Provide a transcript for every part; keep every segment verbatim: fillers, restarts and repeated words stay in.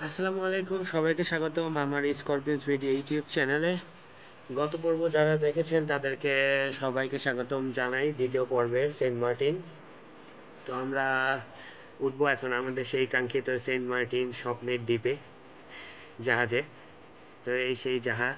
আসসালামু আলাইকুম, সবাইকে স্বাগতম আমার স্করপিওস ভিডিও ইউটিউব চ্যানেলে। গত পর্ব যারা দেখেছেন তাদেরকে সবাইকে স্বাগতম জানাই দ্বিতীয় পর্বের সেন্ট মার্টিন। তো আমরা উঠবো এখন আমাদের সেই কাঙ্ক্ষিত সেন্ট মার্টিন স্বপ্নের দ্বীপে, জাহাজে। তো এই সেই জাহাজ।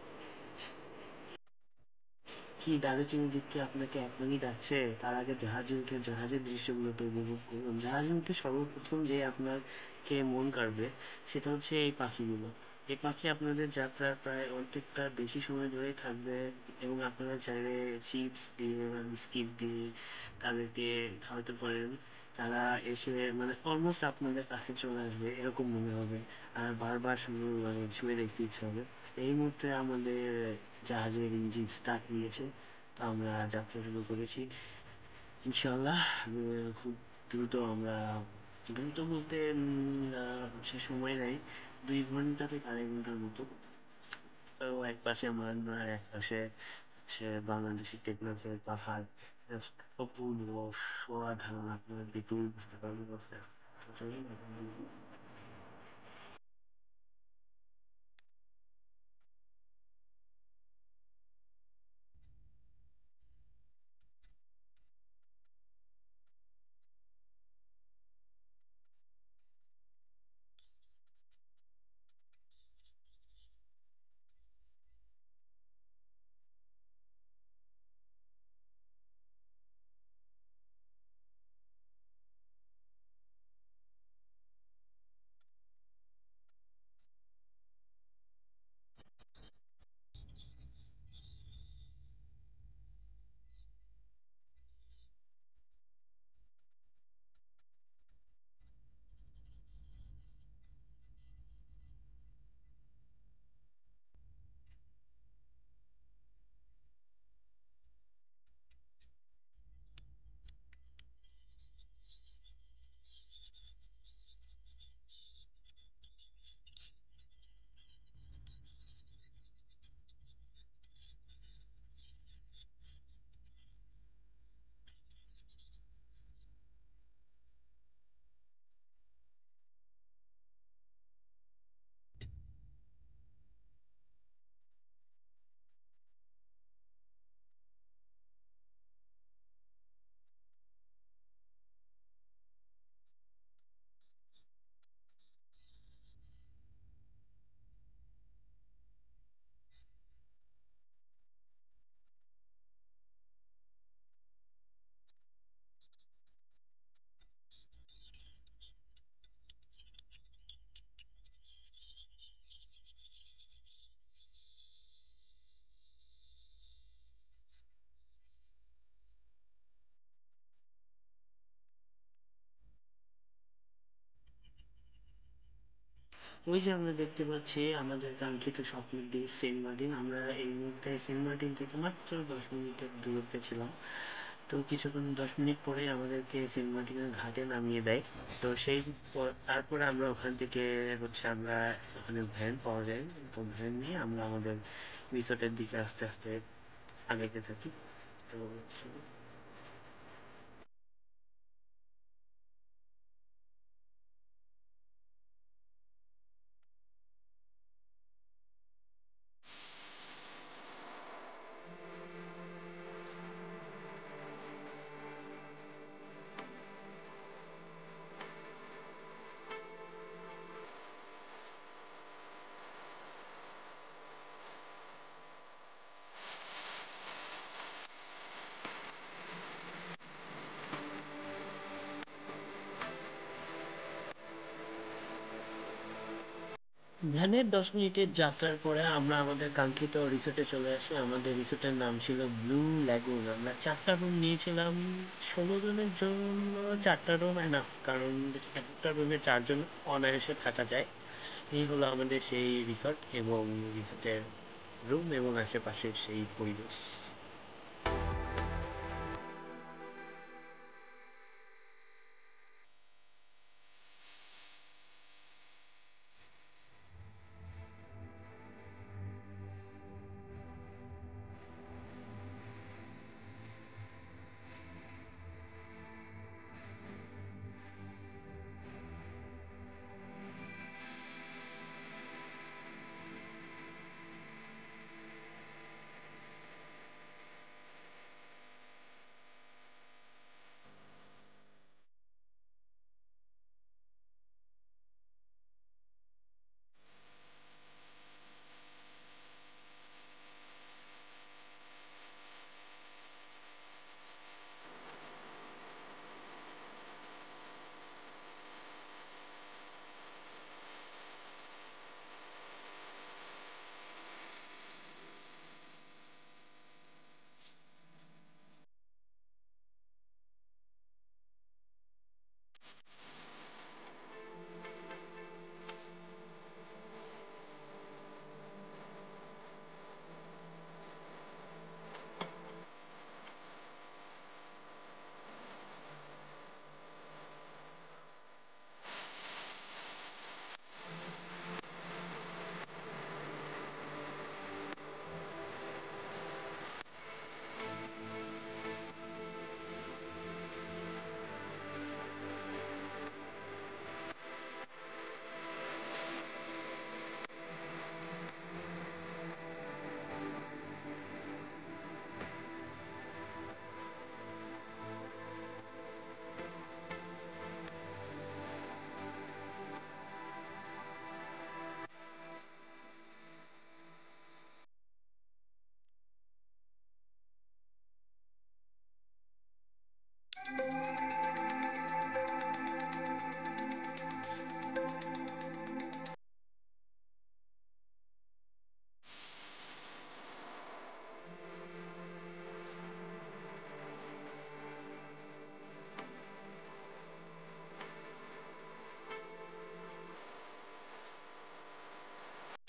কি দারুচিনি দ্বীপকে আপনাকে এখনই ডাকছে? তার আগে জাহাজে উঠে জাহাজের দৃশ্যগুলো তো উপভোগ করুন। জাহাজে উঠে সর্বপ্রথম যে আপনাকে মন কাড়বে সেটা হচ্ছে এই পাখিগুলো। এই পাখি আপনাদের যাত্রার প্রায় অর্ধেকটা বেশি সময় ধরেই থাকবে, এবং আপনারা চাইলে চিপস দিয়ে বা বিস্কিট দিয়ে তাদেরকে খাওয়াতে পারেন। তারা এসে মানে অলমোস্ট আপনাদের কাছে চলে আসবে এরকম মনে হবে, আর বারবার শুধু মানে ছুঁয়ে দেখতে ইচ্ছে হবে। এই মুহূর্তে আমাদের জাহাজের ইঞ্জিন স্টার্ট নিয়েছে, তো আমরা যাত্রা শুরু করেছি ইনশাল্লাহ। উম, খুব দ্রুত আমরা, দ্রুত বলতে উম, আহ, হচ্ছে সময় নেই, দুই ঘন্টা থেকে আড়াই ঘন্টার মতো। তো এক পাশে আমরা, এক পাশে হচ্ছে বাংলাদেশি টেকনাফের পাহাড়। Just অপূর্ব, অসাধারণ, আপনারা দেখলেই বুঝতে পারবেন। তো চলুন এখন। ওই যে আমরা দেখতে পাচ্ছি আমাদের কাঙ্ক্ষিত স্বপ্নের দ্বীপ সেন্ট মার্টিন। আমরা এই মুহূর্তে সেন্ট মার্টিন থেকে মাত্র দশ মিনিটের দূরত্বে ছিলাম। তো কিছুক্ষণ, দশ মিনিট পরে আমাদেরকে সেন্ট মার্টিনের ঘাটে নামিয়ে দেয়। তো সেই পর- তারপরে আমরা ওখান থেকে হচ্ছে আমরা, ওখানে ভ্যান পাওয়া যায়, তো ভ্যান নিয়ে আমরা আমাদের রিসোর্টের দিকে আস্তে আস্তে আগাইতে থাকি। তো ভ্যানের দশ মিনিটের যাত্রার পরে আমরা আমাদের কাঙ্ক্ষিত রিসোর্টে চলে আসি। আমাদের রিসোর্টের নাম ছিল ব্লু ল্যাগুন। আমরা চারটা রুম নিয়েছিলাম। ষোলো জনের জন্য চারটা রুম এনাফ, কারণ একটা রুমে চারজন অনায়াসে থাকা যায়। এই হলো আমাদের সেই রিসোর্ট এবং রিসোর্টের রুম এবং আশেপাশের সেই পরিবেশ।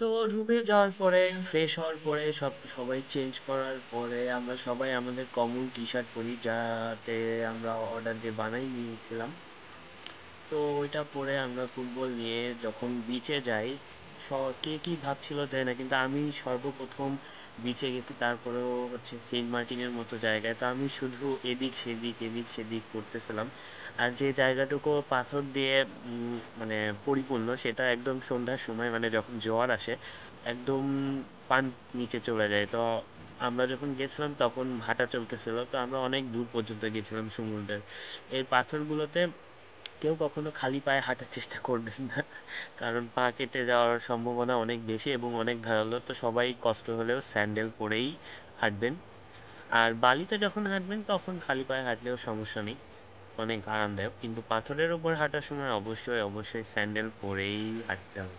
তো রুমে যাওয়ার পরে ফ্রেশ হওয়ার পরে সব সবাই চেঞ্জ করার পরে আমরা সবাই আমাদের কমন টি শার্ট পরি, যাতে আমরা অর্ডার দিয়ে বানাই নিয়েছিলাম। তো ওইটা পরে আমরা ফুটবল নিয়ে যখন বিচে যাই, কে কি ভাবছিল যায় না, কিন্তু আমি সর্বপ্রথম বিচে গেছি, তারপরেও হচ্ছে সেন্ট মার্টিনের মতো জায়গায়। তো আমি শুধু এদিক সেদিক এদিক সেদিক করতেছিলাম। আর যে জায়গাটুকু পাথর দিয়ে উম, মানে পরিপূর্ণ, সেটা একদম সন্ধ্যার সময় মানে যখন জোয়ার আসে একদম পান নিচে চলে যায়। তো আমরা যখন গেছিলাম তখন ভাটা চলতেছিল, তো আমরা অনেক দূর পর্যন্ত গেছিলাম সমুদ্রের। এই পাথরগুলোতে কেউ কখনো খালি পায়ে হাঁটার চেষ্টা করবেন না, কারণ পা কেটে যাওয়ার সম্ভাবনা অনেক বেশি এবং অনেক ধারালো। তো সবাই কষ্ট হলেও স্যান্ডেল পরেই হাঁটবেন। আর বালিতে যখন হাঁটবেন তখন খালি পায়ে হাঁটলেও সমস্যা নেই, অনেক আরামদায়ক। কিন্তু পাথরের উপর হাঁটার সময় অবশ্যই অবশ্যই স্যান্ডেল পরেই হাঁটতে হবে।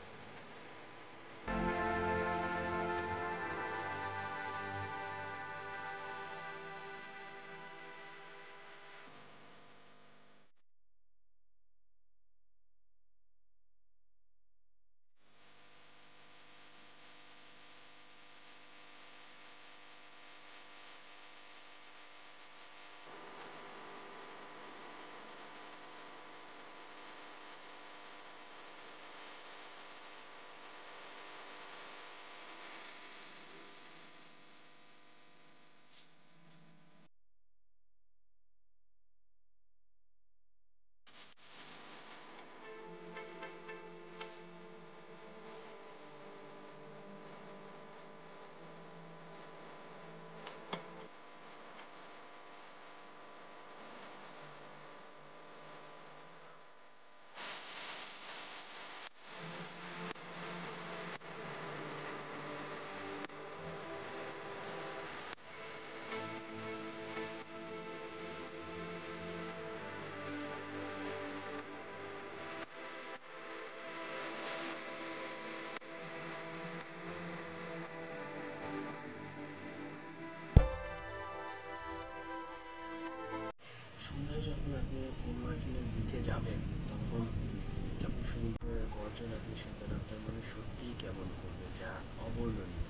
সন্ধ্যায় যখন আপনি সেন্ট মার্টিনের বিচে যাবেন, তখন যখন সমুদ্রের গর্জন আপনি শুনবেন, আপনার মনে সত্যিই কেমন করবে, যা অবর্ণনীয়।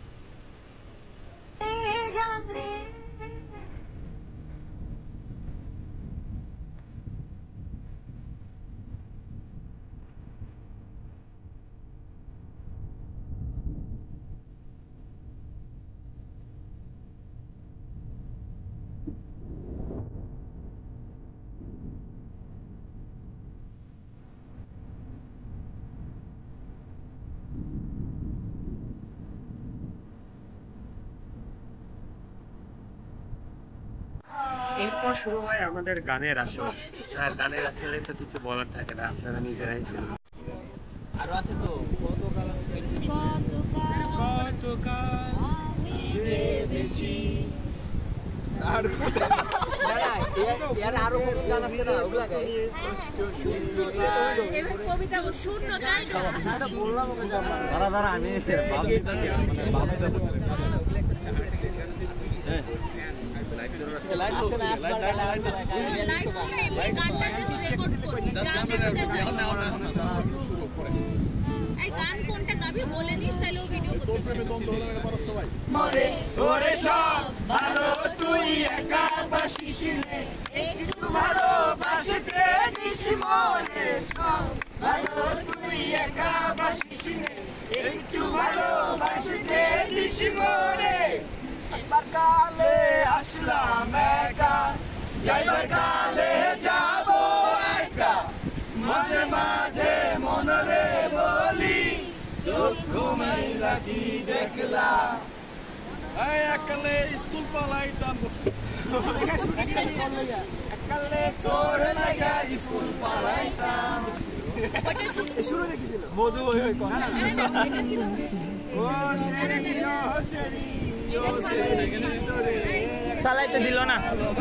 এরপর শুরু হয় আমাদের গানের আসর। আর গানের আসরে তো কিছু বলার থাকে না, আপনারা নিজেরাই শুনুন। আরো আছে তো কতকাল কতকাল আমি ভেবেছি। আর এর আরো কোন গান আছে না, ওগুলা গাই। এবার কবিতা শূন্য গান এটা বললাম ওকে জানা। দাঁড়া দাঁড়া আমি ভাবতেছি মানে ভাবতেছি। হ্যাঁ লাইট ধরে রাখো, লাইট ধরে লাইট লাইট লাইট চলে এই গানটা জাস্ট রেকর্ড করবে। এখন না এখন না শুরু করে এই গান কোনটা গাবি বলে নিস, তাহলে ও ভিডিও করতে পারবে। তোর প্রেমে তোর পারো সবাই মরে ওরে সব ভালো তুই একা বাসিস রে, একটু ভালো বাসতে দিস মরে সব ভালো তুই একা বাসিস রে, একটু ভালো বাসতে দিস মরে। একবার কালে আসলাম একা, যাইবার কালে যাব একা, মাঝে মাঝে মনরে বলি চক্ষু মেলা কি দেখলা। একালে স্কুল পালাইতাম, একালে তোর লাগা স্কুল পালাইতাম। শুরু রেখেছিল মধু ওই ওই কোন ও সেরি ও সেরি চালাইতে দিল না।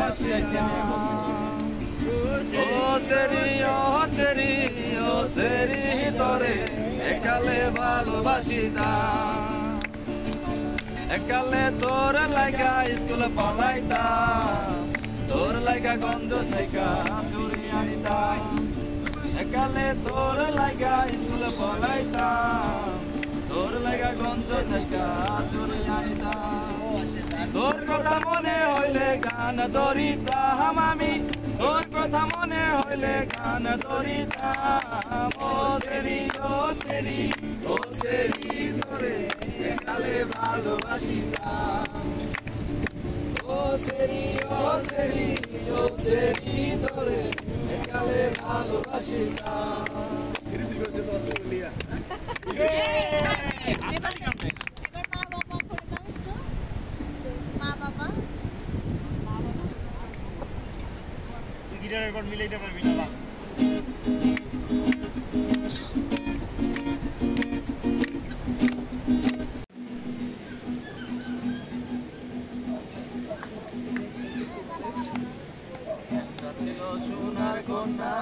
ও সেরি ও সেরি ও সেরি তোরে একালে ভালোবাসিতাম, একালে তোর লাগা স্কুল পালাইতাম, তোর লাগা গন্ধ থেকে চুরি আনিতাম, একালে তোর লাগা স্কুল পালাইতাম, তোর লাগা গন্ধ থাকা চলে আইতাম তোর কথা মনে হইলে গান ধরিতাম আমি তোর কথা মনে হইলে গান ধরিতাম ও সেরি ও সেরি ও সেরি তোরে কালে ভালোবাসিতাম ও সেরি ও সেরি ও সেরি তোরে কালে ভালোবাসিতাম সেরি দিল যে তো চলিয়া এবার মা বাবা করে দাও একটু মা বাবা মা বাবা তুই গিটারের বার মিলাইতে পারবি না বা সোনার কন্যা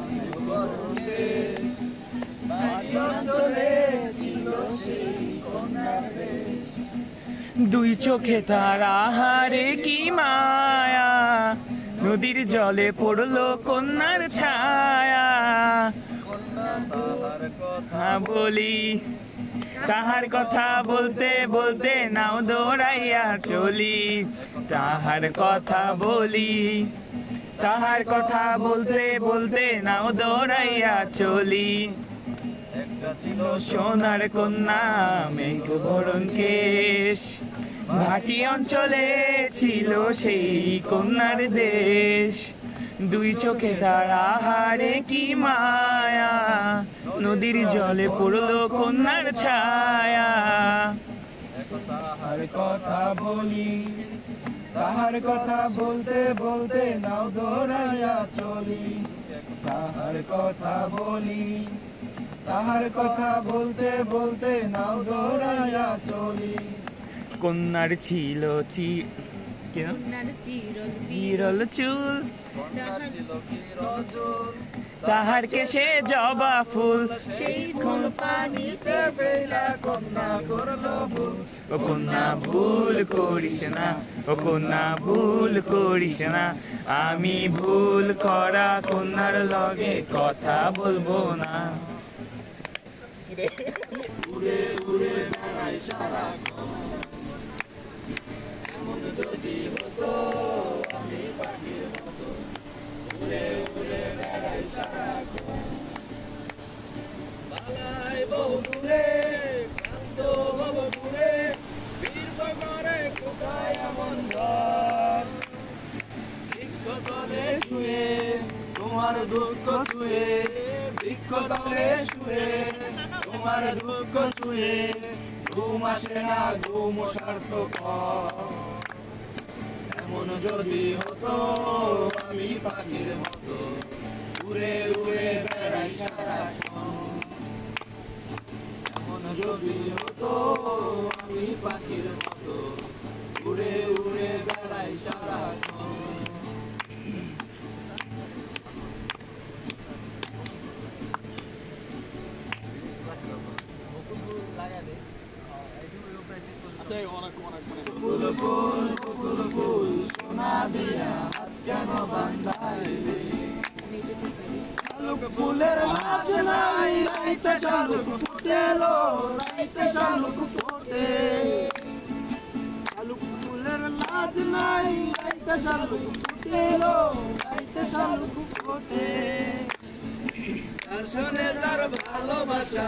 দুই চোখে তারা হারে কি মায়া নদীর জলে পড়লো কন্যার ছায়া কথা বলি তাহার কথা বলতে বলতে নাও দৌড়াইয়া চলি তাহার কথা বলি তাহার কথা বলতে বলতে নাও দৌড়াইয়া চলি একটা ছিল সোনার কন্যা মেঘ ভরণ কেশ ভাটি অঞ্চলে ছিল সেই কন্যার দেশ দুই চোখে তারা হারে কি মায়া নদীর জলে পড়লো কন্যার ছায়া তাহার কথা বলি তাহার কথা বলতে বলতে নাও দৌড়াইয়া চলি তাহার কথা বলি তাহার কথা বলতে বলতে নাও দৌড়াইয়া চলি কন্যার ছিল চি বিরল চুল তাহার কেশে জবা ফুল সেই ফুল পানিতে ফেলা কন্যা করলো ভুল ও কন্যা ভুল করিস না ও কন্যা ভুল করিস না আমি ভুল করা কন্যার লগে কথা বলবো না উড়ে উড়ে বেড়াই সারাক্ষণ এমন যদি হতো আমি পাখির মতো উড়ে উড়ে বেড়াই সারাক্ষণ বালাই বহু দূরে কান্ত হব দূরে বীর করে কোথায় এমন ঘর বৃক্ষ তলে শুয়ে তোমার দুঃখ ছুঁয়ে বৃক্ষ তলে শুয়ে তোমার দুঃখ ছুঁয়ে ঘুম আসে না ঘুম সার্থকর এমন যদি হতো আমি পাখির মতো উড়ে উড়ে বেড়াই সারাক্ষণ এমন যদি হতো আমি পাখির মতো উড়ে উড়ে বেড়াই সারাক্ষণ ফুল ফুল ফুল ফুল সোনা দিয়া হাত কেন বান্ধাইলি শালুক ফুলের লাজ নাই রাইতে শালুক ফুটেলো রাইতে শালুক ফোটে শালুক ফুলের লাজ নাই রাইতে শালুক ফুটেলো রাইতে শালুক ফোটে দর্শনে যার ভালোবাসা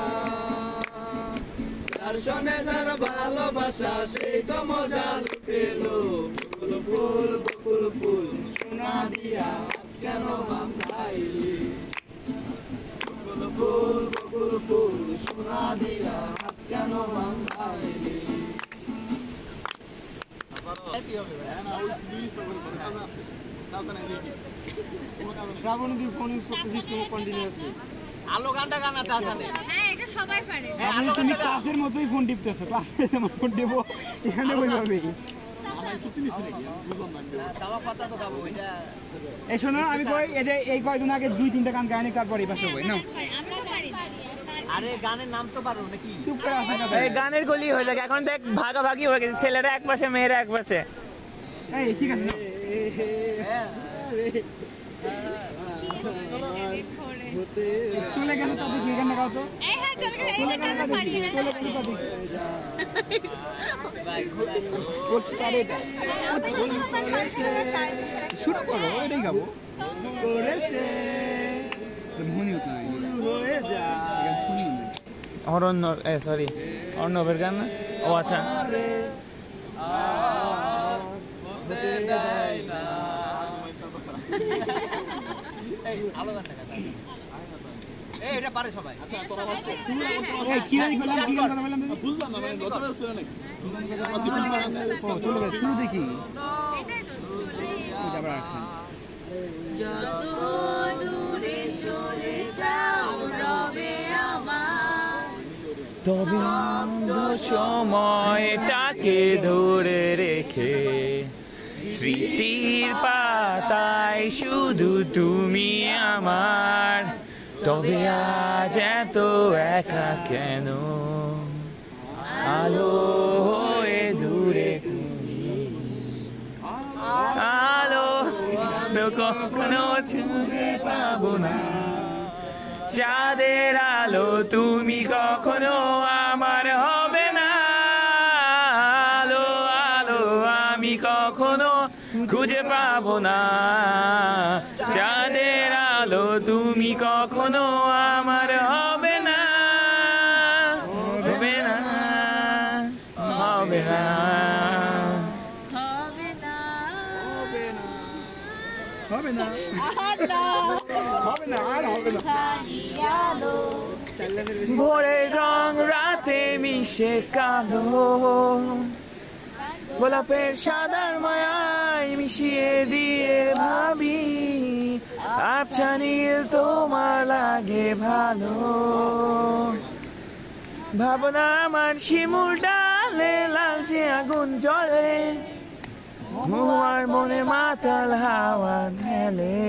দর্শনে যার ভালোবাসা সেই তো মজা লুটেলো ফুল ফুল বকুল ফুল সোনা দিয়া কেন বান্ধাইলি বকুল ফুল বকুল ফুল সোনা দিয়া কেন বান্ধাইলি শ্রাবণী ফোন ইউজ করতেছিস তুমি কন্টিনিউয়াসলি আলো গানটা গানাতে আসানে হ্যাঁ এটা সবাই পারে আমি তুমি ক্লাসের মতোই ফোন টিপতেছো ক্লাসে যেমন ফোন টিপো এখানে ওইভাবেই এই শোনো আমি কই এই যে এই কয়দিন আগে দুই তিনটা গান গাইনি তারপর এই পাশে বই না আমরা পারি আরে গানের নাম তো পারো নাকি চুপ করে আসে না এই গানের গলি হয়ে যায় এখন দেখ ভাগাভাগি হয়ে গেছে ছেলেরা এক পাশে মেয়েরা এক পাশে এই ঠিক আছে চলে গেল তাদের কি গান গাও তো এই হ্যাঁ চলে গেছে এই গানটা পারি না চলে গেল তাদের করছি পারে এটা শুরু করো এটাই গাবো করেছে মনে হতো না হয়ে যা গান শুনিও না অরণ্য এ সরি অর্ণবের গান না ও আচ্ছা এই এটা পারে সবাই আচ্ছা তোরা ফার্স্টে এই কি গান বললাম কি গান কথা বললাম বুঝলাম না মানে গতবার ছিল নাকি ও চলে গেল শুরু দেখি এটাই তো চলে এটা আবার আসেন যত দূরে সরে যাও রবে আমার তবে সময়টাকে ধরে রেখে স্মৃতির পাতায় শুধু তুমি আমার তবে আজ এত একা কেন আলো হয়ে দূরে তুমি আলো কখনো ছুঁতে পাবো না চাঁদের আলো তুমি কখনো আমার হবে না আলো আলো আমি কখনো খুঁজে পাবো না চাঁদের আলো তুমি কখনো আমার হবে না হবে না হবে না হবে না হবে না আর না হবে না আর হবে না খালি আলো ভোরের রং রাতে মিশে কালো গোলাপের সাদার মায়ায় মিশিয়ে দিয়ে ভাবি আচ্ছা নীল তোমার লাগে ভালো ভাবনা আমার শিমুল ডালে লালচে আগুন জ্বলে মুয়ার মনে মাতাল হাওয়া ঢেলে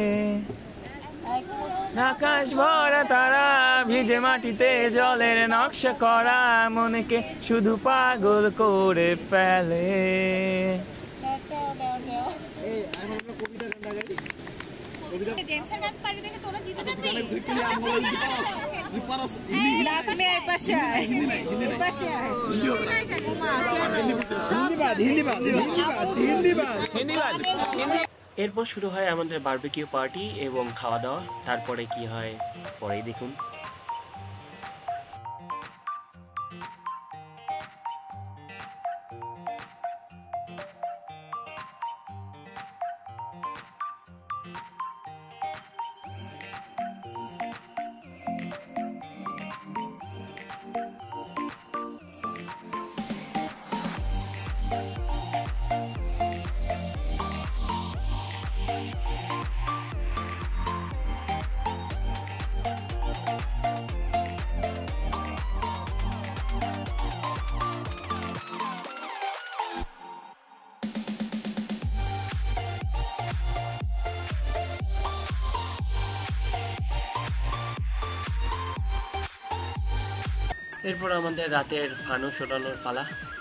আকাশ ভরা তারা ভিজে মাটিতে জলের নকশা করা মনকে শুধু পাগল করে ফেলে জেমসের নাচ পারি দেখে তোরা জিতে যাবি লাস্ট মে এই পাশে আয় এই পাশে আয় হিন্দিবাদ হিন্দিবাদ হিন্দিবাদ হিন্দিবাদ হিন্দিবাদ এরপর শুরু হয় আমাদের বারবিকিউ পার্টি এবং খাওয়া দাওয়া তারপরে কি হয় পরেই দেখুন এরপর আমাদের রাতের ফানুস ওড়ানোর পালা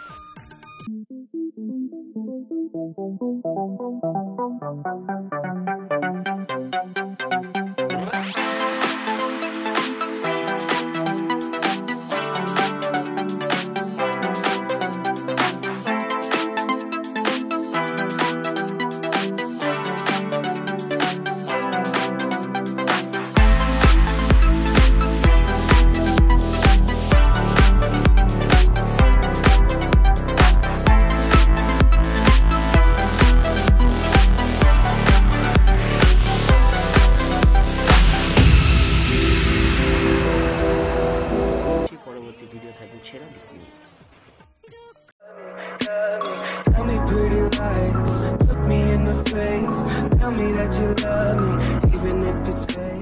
Tell me pretty lies, look me in the face. Tell me that you love me, even if it's fake.